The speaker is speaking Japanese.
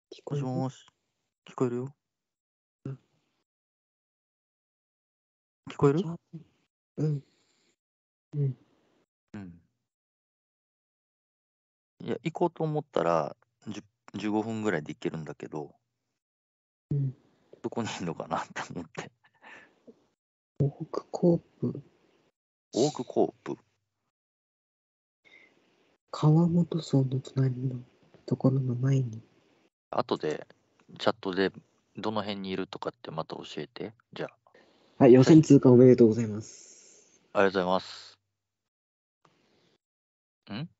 もしもし、聞こえるよ。聞こえる？ うん。うん。 うん。いや、行こうと思ったら、15分ぐらいで行けるんだけど、 うん。 どこにいるのかなって思って。 オークコープ、 オークコープ。 川本荘の隣のところの前に。 後で、チャットでどの辺にいるとかってまた教えて。じゃあ、 はい、予選通過おめでとうございます。 ありがとうございます。ん